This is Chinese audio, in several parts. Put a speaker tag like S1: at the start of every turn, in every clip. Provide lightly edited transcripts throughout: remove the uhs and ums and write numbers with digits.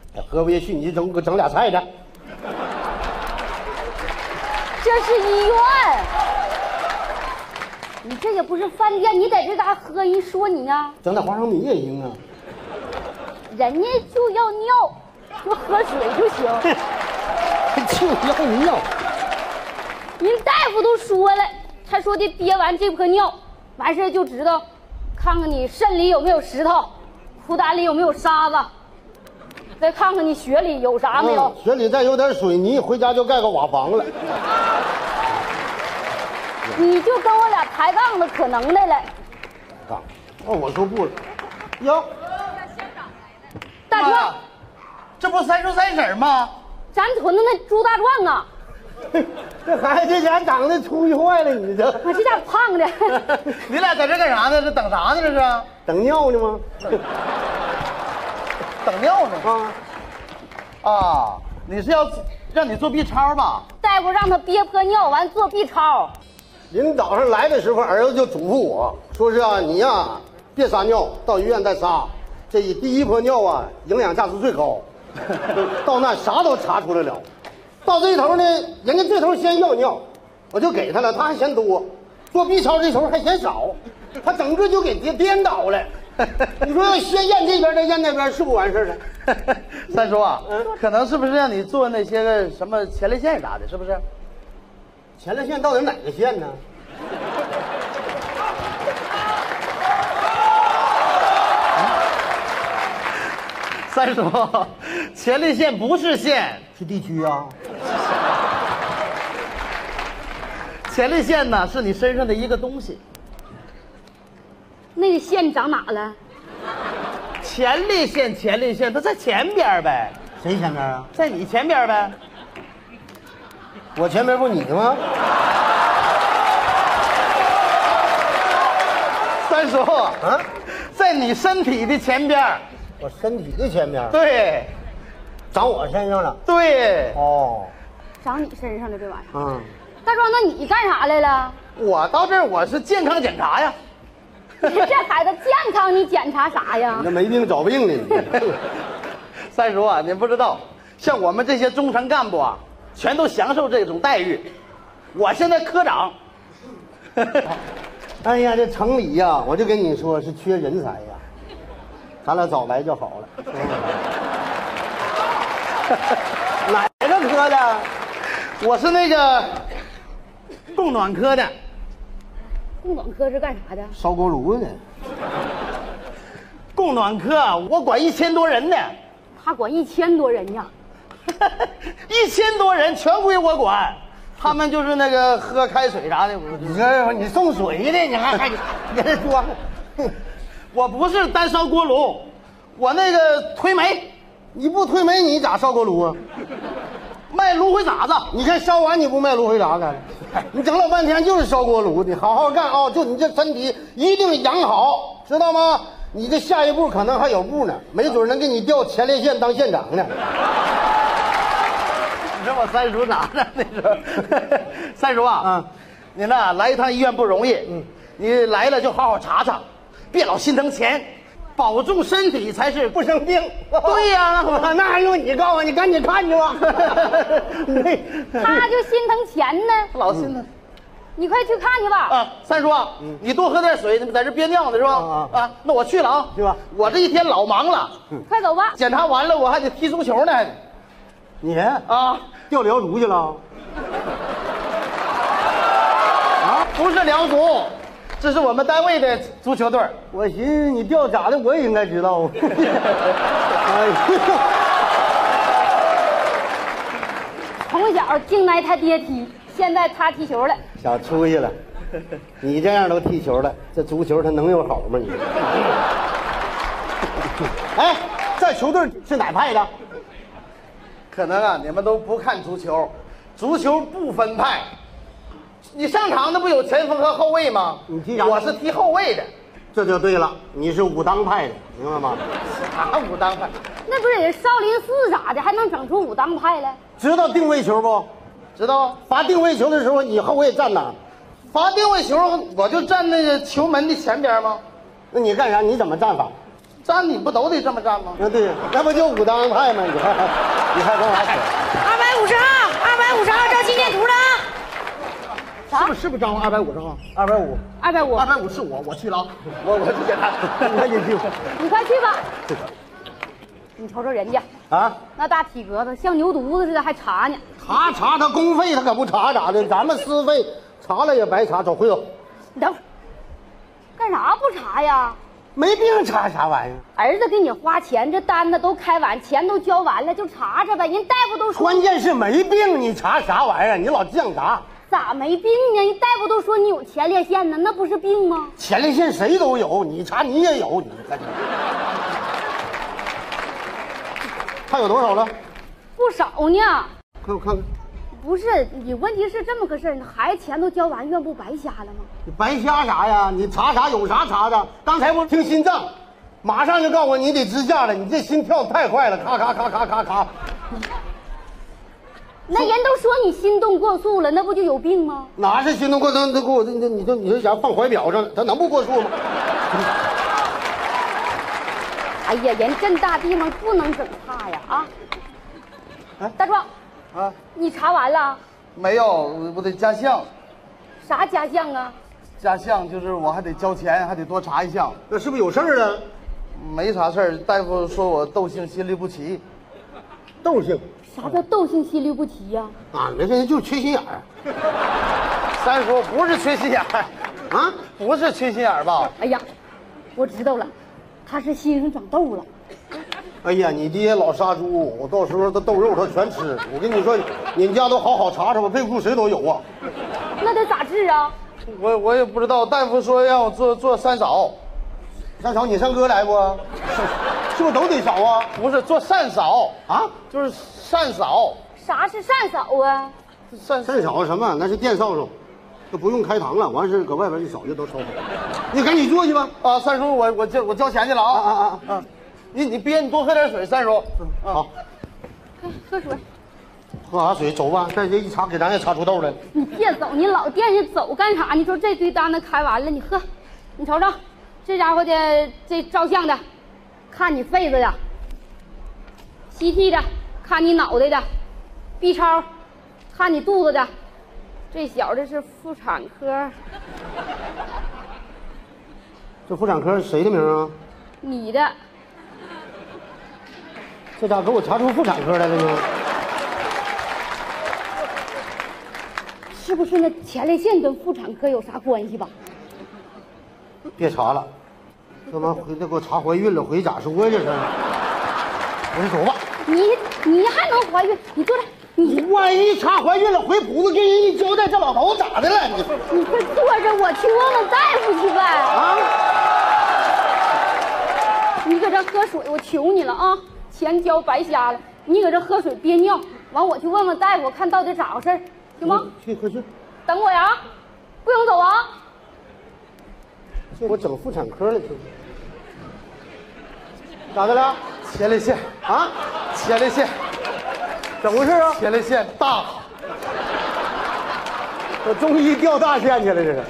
S1: 喝不下去，你整俩菜的。
S2: 这是医院，你这也不是饭店，你在这咋喝？人说你呢？
S1: 整点花生米也行啊。
S2: 人家就要尿，就喝水就行。
S1: 就要尿。
S2: 人大夫都说了，他说的憋完这泼尿，完事就知道，看看你肾里有没有石头，裤裆里有没有沙子，再看看你血里有啥没有。
S1: 血里再有点水泥，回家就盖个瓦房了。
S2: 你就跟我俩抬杠的可能的了。
S1: 啊，哦，我说不了。哟，
S2: 大壮，
S3: 这不3叔3婶吗？
S2: 咱屯子那朱大壮啊！
S1: 这孩子家长得出息坏了，你这。
S2: 我这家胖的。
S3: 你俩在这干啥呢？这等啥呢？这是
S1: 等尿呢吗？
S3: 等尿呢。啊，你是要让你做 B 超吧？
S2: 大夫让他憋泼尿完做 B 超。
S1: 临早上来的时候，儿子就嘱咐我说是啊，你呀别撒尿，到医院再撒。这第一泼尿啊，营养价值最高，到那啥都查出来了。到这头呢，人家这头先要尿，我就给他了，他还嫌多；做 B 超这头还嫌少，他整个就给颠倒了。你说要先验这边再验那边，是不完事了？
S3: 三叔啊，可能是不是让你做那些个什么前列腺啥的，是不是？
S1: 前列腺到底哪个腺呢？
S3: 三叔，前列腺不是腺，
S1: 是地区啊。
S3: 前列腺呢是你身上的一个东西。
S2: 那个线长哪了？
S3: 前列腺，它在前边呗。
S1: 谁前面啊？
S3: 在你前边呗。
S1: 我前面不你吗？
S3: 三叔
S1: 啊，
S3: 在你身体的前边。
S1: 我身体的前面。
S3: 对，
S1: 长我身上了。
S3: 对。
S1: 哦，
S2: 长你身上了这玩意儿。
S1: 嗯，
S2: 大壮，那你干啥来了？
S3: 我到这儿我是健康检查呀。
S2: 你这孩子健康，你检查啥呀
S1: 你？这没病找病呢。
S3: 三叔啊，您不知道，像我们这些中层干部啊，全都享受这种待遇。我现在科长。
S1: 哎呀，这城里呀，我就跟你说是缺人才呀，咱俩早来就好了。哪个科的？
S3: 我是那个供暖科的。
S2: 供暖科是干啥的？
S1: 烧锅炉的。
S3: 供暖科我管1000多人呢。
S2: 他管1000多人呀。
S3: 1000多人全归我管，他们就是那个喝开水啥的。
S1: 你这你送水的，你还你这装？
S3: 我不是单烧锅炉，我那个推煤。
S1: 你不推煤你咋烧锅炉啊？
S3: 卖芦荟杂子。
S1: 你看烧完你不卖芦荟杂干？你整老半天就是烧锅炉，你好好干啊！就你这身体一定养好，知道吗？你这下一步可能还有步呢，没准能给你调前列腺当县长呢。
S3: 你说我三叔咋的？那时候，三叔啊，你呢来一趟医院不容易，你来了就好好查查，别老心疼钱，保重身体才是
S1: 不生病。
S3: 对呀，
S1: 那还用你告诉你赶紧看去吧。
S2: 他就心疼钱呢。
S3: 老心疼。
S2: 你快去看去吧。
S3: 啊，三叔啊，你多喝点水，你在这憋尿呢是吧？啊，那我去了啊，
S1: 去吧。
S3: 我这一天老忙了，
S2: 快走吧。
S3: 检查完了我还得踢足球呢。
S1: 你
S3: 啊，
S1: 调辽足去了？
S3: 啊，不是辽足，这是我们单位的足球队。
S1: 我寻思你调咋的，我也应该知道。哎呀，
S2: 从小净挨他爹踢，现在他踢球了。
S1: 小出息了，你这样都踢球了，这足球它能有好吗？你？哎，这球队是哪派的？
S3: 可能啊，你们都不看足球，足球不分派。你上场那不有前锋和后卫吗？
S1: 你踢啥？
S3: 我是踢后卫的。
S1: 这就对了，你是武当派的，明白吗？
S3: 啥武当派？
S2: 那不是也少林寺啥的，还能整出武当派来？
S1: 知道定位球不？
S3: 知道。
S1: 罚定位球的时候，你后卫站哪？
S3: 罚定位球，我就站那个球门的前边吗？
S1: 那你干啥？你怎么站法？
S3: 站你不都得这么站吗？
S1: 啊，对，那不就武当安排吗？你还跟我俩扯
S2: 250号，250号照纪念图了啊！啥？
S3: 是不是张罗250号？250。
S2: 250，
S3: 250是我去了啊，我去给他，你看你去吧。
S2: 你快去吧。你瞅瞅人家
S1: 啊！
S2: 那大体格子，像牛犊子似的，还查呢。
S1: 他公费他可不查咋的？咱们私费查了也白查。走，回头。
S2: 你等会儿，干啥不查呀？
S1: 没病查啥玩意儿？
S2: 儿子给你花钱，这单子都开完，钱都交完了，就查查呗。人大夫都说，
S1: 关键是没病，你查啥玩意儿？你老犟啥？
S2: 咋没病呢？人大夫都说你有前列腺呢，那不是病吗？
S1: 前列腺谁都有，你查你也有，你看。还有多少了？
S2: 不少呢。
S1: 看我看看，
S2: 不是你，问题是这么个事儿，孩子钱都交完，怨不白瞎了吗？
S1: 你白瞎啥呀？你查啥有啥查的？刚才不听心脏，马上就告诉我你得支架了，你这心跳太快了，咔咔咔咔咔咔。
S2: 那人都说你心动过速了，那不就有病吗？
S1: 哪是心动过程？这给我你这家伙放怀表上了，他能不过速吗？
S2: 哎呀，人这大地方不能整差呀啊！
S1: 哎
S2: 大壮，
S3: 啊，
S2: 你查完了？
S3: 没有，我得加项，
S2: 啥家项啊？
S3: 加项就是我还得交钱，还得多查一项。
S1: 那是不是有事儿啊？
S3: 没啥事儿，大夫说我窦性心律不齐。
S1: 窦性
S2: 啥叫窦性心律不齐呀？
S1: 啊，那人就是缺心眼儿
S3: 三叔不是缺心眼儿，
S1: 啊。
S3: 不是缺心眼儿吧？
S2: 哎呀，我知道了，他是心上长痘了。
S1: 哎呀，你爹老杀猪，我到时候他豆肉他全吃。我跟你说，你们家都好好查查吧，背库谁都有啊。
S2: 那得咋治啊？
S3: 我也不知道，大夫说让我做三扫，
S1: 三嫂，你上哥来不？是不是都得扫啊？
S3: 不是做善扫，
S1: 啊，
S3: 就是善扫。
S2: 啥是善扫啊？
S3: 善
S1: 善扫什么？那是电扫帚，都不用开膛了，完事搁外边一扫就都扫好。你赶紧做去吧。
S3: 啊，三叔，我交钱去了啊！你憋，你多喝点水，三叔。
S1: 好，
S2: 喝水。
S1: 喝啥水？走吧，再这一查，给咱也查出痘来了。
S2: 你别走，你老惦记走干啥？你说这堆单子开完了，你喝，你瞅瞅，这家伙的这照相的，看你肺子的；CT 的，看你脑袋的；B 超，看你肚子的。这小子是妇产科，
S1: 这妇产科谁的名啊？
S2: 你的。
S1: 这咋给我查出妇产科来了呢？
S2: 是不是那前列腺跟妇产科有啥关系吧？
S1: 别查了，这妈回来给我查怀孕了，回咋说呀？这是，我说走吧。
S2: 你还能怀孕？你坐这，
S1: 你万一查怀孕了，回谱子跟人一交代，这老头咋的了？
S2: 你快坐着，我去问问大夫去呗。
S1: 啊！
S2: 你搁这喝水，我求你了啊！钱交白瞎了，你搁这喝水憋尿，完我去问问大夫，看到底咋回事，行吗？
S1: 去，快去！
S2: 等我呀，不用走啊。
S1: 这我整妇产科了，去。咋的了？
S3: 前列腺
S1: 啊？
S3: 前列腺，
S1: 怎么回事啊？
S3: 前列腺大。
S1: 我中医掉大线去了，这是。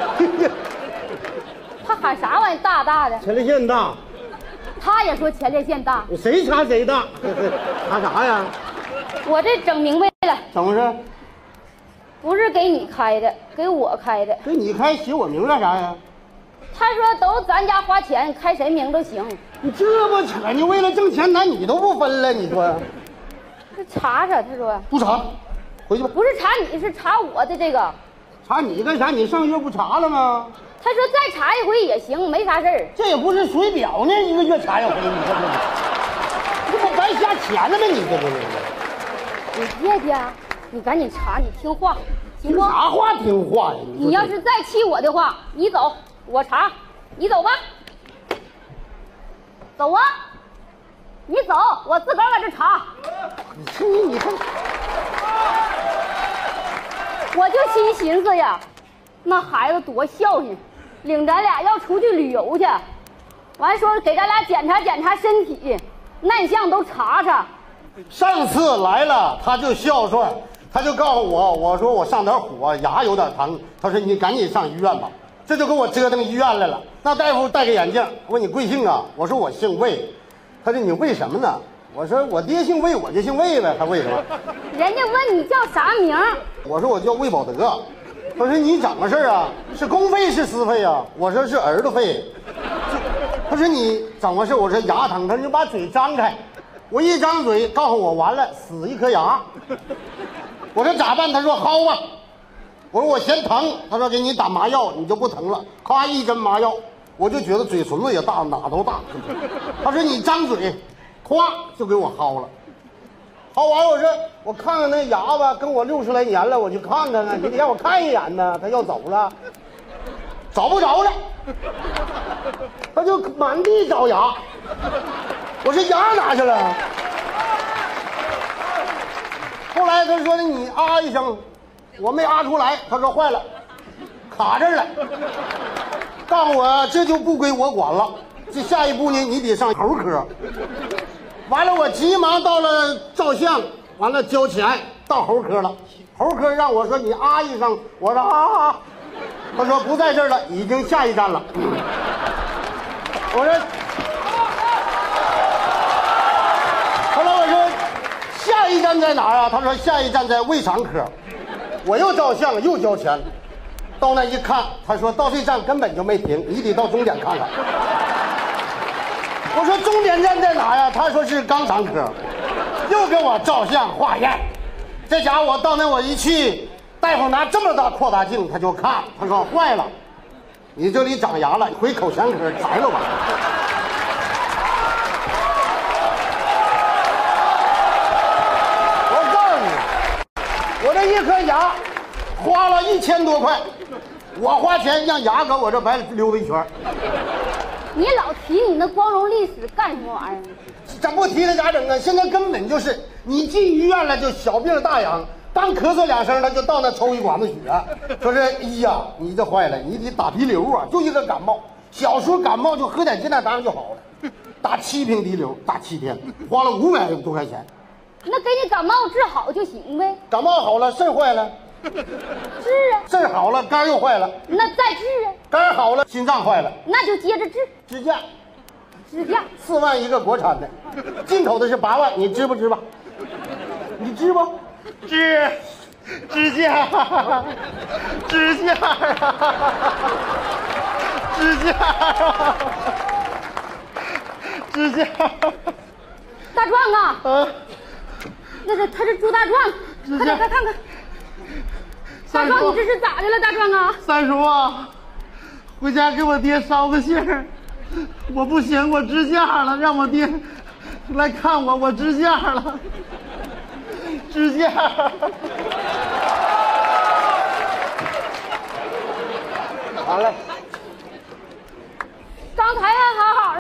S2: 他喊啥玩意大大的？
S1: 前列腺大，
S2: 他也说前列腺大，
S1: 谁查谁大？查啥呀？
S2: 我这整明白了，
S1: 怎么回事？
S2: 不是给你开的，给我开的。
S1: 给你开写我名干啥呀？
S2: 他说都咱家花钱，开谁名都行。
S1: 你这么扯，你为了挣钱男女都不分了，你说？
S2: 这查查，他说
S1: 不查，回去吧。
S2: 不是查你，是查我的这个。
S1: 查你干啥？你上月不查了吗？
S2: 他说再查一回也行，没啥事儿。
S1: 这也不是水表呢，一个月查一回，你这不白瞎钱了吗？你这不是？
S2: 你别介，你赶紧查，你听话，行不？
S1: 听啥话听话呀？
S2: 你要是再气我的话，你走，我查，你走吧。走啊！你走，我自个儿搁这查。
S1: 你看，
S2: 我就心寻思呀，那孩子多孝顺，领咱俩要出去旅游去，完说给咱俩检查检查身体，难项都查查。
S1: 上次来了他就孝顺，他就告诉我，我说我上点火，牙有点疼，他说你赶紧上医院吧。 这就给我折腾医院来了。那大夫戴个眼镜，问你贵姓啊？我说我姓魏。他说你为什么呢？我说我爹姓魏，我就姓魏呗。他为什么？
S2: 人家问你叫啥名？
S1: 我说我叫魏宝德。他说你怎么事啊？是公费是私费啊？我说是儿子费。他说你怎么事？我说牙疼。他说你把嘴张开。我一张嘴，告诉我完了，死一颗牙。我说咋办？他说薅吧。我说我嫌疼。他说给你打麻药，你就不疼了。咔一针麻药，我就觉得嘴唇子也大，哪都大。他说你张嘴，咵就给我薅了。薅完我说我看看那牙吧，跟我60来年了，我去看看啊，你得让我看一眼呢。他要走了，找不着了，他就满地找牙。我说牙哪去了？后来他说你啊一声，我没啊出来。他说坏了，卡这儿了。告诉我这就不归我管了，这下一步呢，你得上猴科。完了，我急忙到了照相，完了交钱到猴科了。猴科让我说你啊一声，我说啊。他说不在这儿了，已经下一站了。我说。后来我说下一站在哪儿啊？他说下一站在胃肠科。我又照相又交钱，到那一看，他说到这站根本就没停，你得到终点看看。我说终点站在哪呀？他说是肛肠科。又给我照相化验，这家伙到那我一去，大夫拿这么大扩大镜他就看，他说坏了，你这里长牙了，回口腔科摘了吧。我这一颗牙花了1000多块，我花钱让牙搁我这白溜达一圈。
S2: 你老提你那光荣历史干什么玩意儿？
S1: 咱不提了咋整啊？现在根本就是你进医院了就小病大痒，刚咳嗽2声他就到那抽一管子血，说是哎呀你这坏了，你得打滴流啊，就一个感冒，小时候感冒就喝点鸡蛋汤就好了，打7瓶滴流，打7天，花了500多块钱。
S2: 那给你感冒治好就行呗。
S1: 感冒好了，肾坏了，
S2: 治啊。
S1: 肾好了，肝又坏了，
S2: 那再治啊。
S1: 肝好了，心脏坏了，
S2: 那就接着治。
S1: 支架
S2: 支架
S1: 4万一个国产的，进口的是8万，你支不支吧？你支不？支架，支架，支架，支架。
S2: 大壮啊！
S1: 啊，
S2: 那是他是朱大壮，快点快看看。大壮，你这是咋的了，大壮啊？
S3: 三叔啊，回家给我爹捎个信儿，我不行，我支架了，让我爹来看我，我支架了，支架。
S1: 完了。
S2: 刚才还好好的。